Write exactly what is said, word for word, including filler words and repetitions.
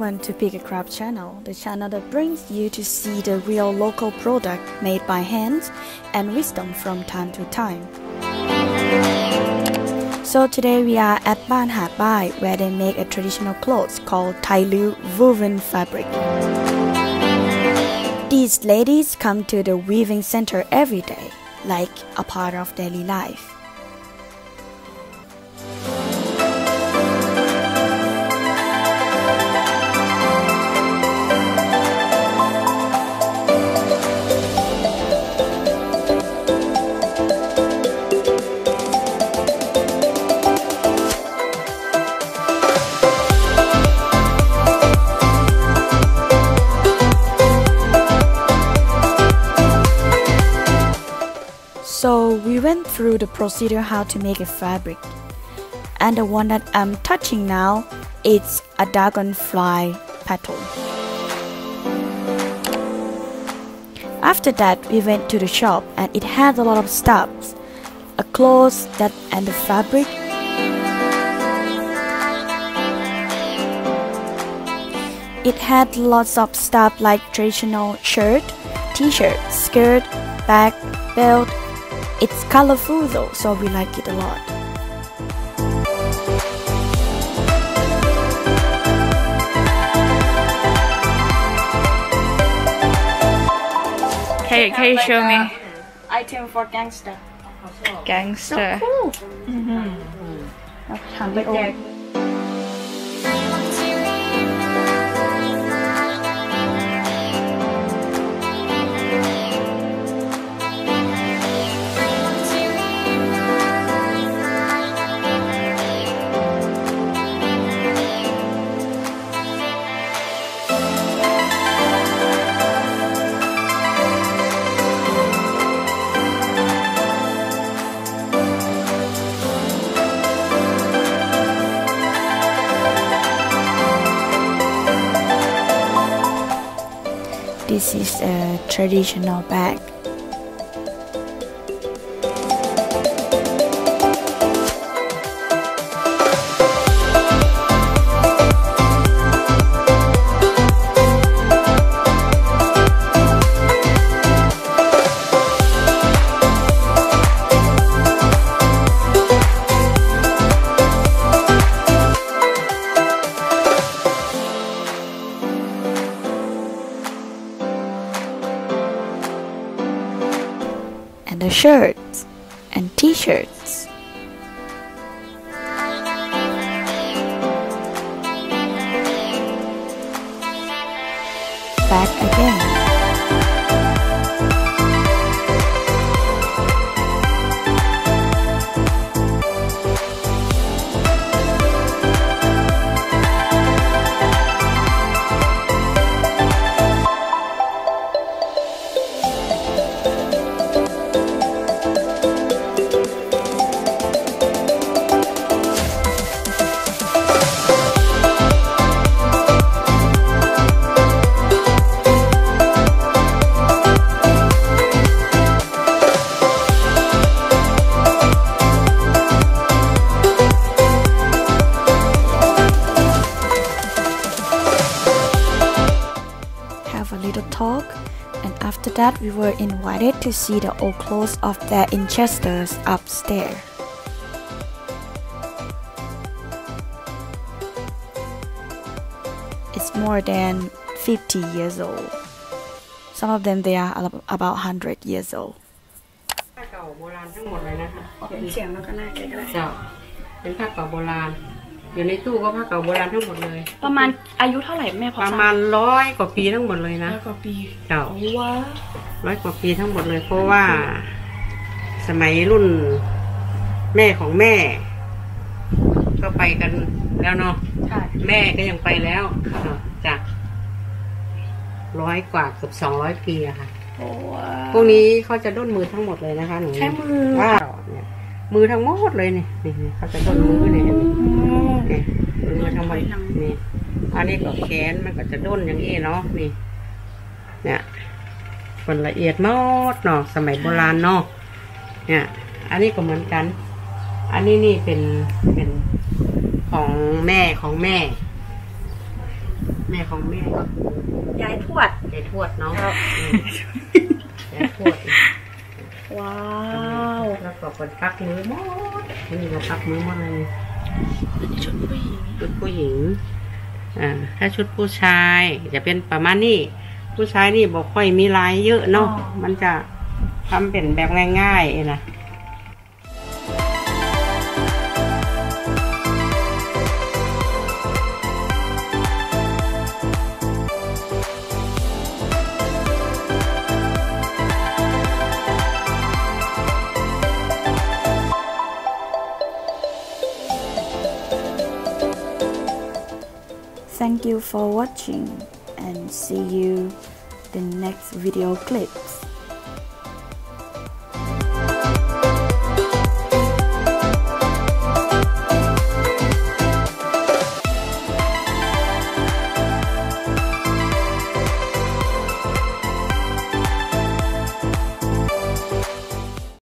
everyone to Pick a Craft channel, the channel that brings you to see the real local product made by hands and wisdom from time to time. So today we are at Ban Hat Bai, where they make a traditional clothes called Thai Lu woven fabric. These ladies come to the weaving center every day, like a part of daily life. So we went through the procedure how to make a fabric, and the one that I'm touching now is a dragonfly petal. After that we went to the shop and it had a lot of stuff, a clothes that and the fabric. It had lots of stuff like traditional shirt, t-shirt, skirt, bag, belt. It's colorful though, so we like it a lot. Can, can you show me? Item for gangster. Gangster. So cool. Mm-hmm. This is a traditional bag. And the shirts and t-shirts. Back again. A little talk, and after that we were invited to see the old clothes of their ancestors upstairs. It's more than fifty years old. Some of them they are about one hundred years old. ผ้าเก่าโบราณทั้งหมดเลยนะคะเสียงแล้วก็น่าเก๋ก็ได้เจ้าเป็นผ้าเก่าโบราณอยู่ในตู้ก็ผ้าเก่าโบราณทั้งหมดเลยประมาณอายุเท่าไหร่แม่พอประมาณร้อยกว่าปีทั้งหมดเลยนะร้อยกว่าปีเจ้าว้าร้อยกว่าปีทั้งหมดเลยเพราะว่าสมัยรุ่นแม่ของแม่ก็ไปกันแล้วเนาะแม่ก็ยังไปแล้วจากร้อยกว่าเกือบสองร้อยปีอะค่ะพวกนี้เขาจะด้นมือทั้งหมดเลยนะคะหนูใช้มือว่าเนี่ยมือทั้งหมดเลยนี่นี่เขาจะด้นมือเนี่ยนี่มือทั้งหมดนี่อันนี้ก็แขนมันก็จะด้นอย่างนี้เนาะนี่เนี่ยมันละเอียดมากเนาะสมัยโบราณเนาะเนี่ยอันนี้ก็เหมือนกัน อันนี้นี่เป็นเป็นของแม่ของแม่แม่ของแม่ก็คือยายทวดยายทวดเนาะยายทวดว้าวแล้วก็คนปักมือหมดนี่เราปักมือหมดเลยชุดผู้หญิงชุดผู้หญิงอ่าถ้าชุดผู้ชายจะเป็นประมาณนี้ผู้ชายนี่บอกค่อยมีลายเยอะเนาะมันจะทำเป็นแบบง่ายๆนะ Thank you for watching and see you the next video clips.